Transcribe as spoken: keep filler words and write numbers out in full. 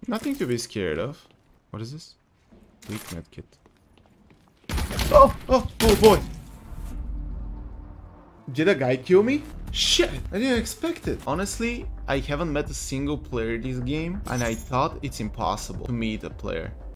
Nothing to be scared of. What is this? Weak medkit. Oh, oh, oh boy. Did a guy kill me? Shit, I didn't expect it. Honestly, I haven't met a single player this game, and I thought it's impossible to meet a player.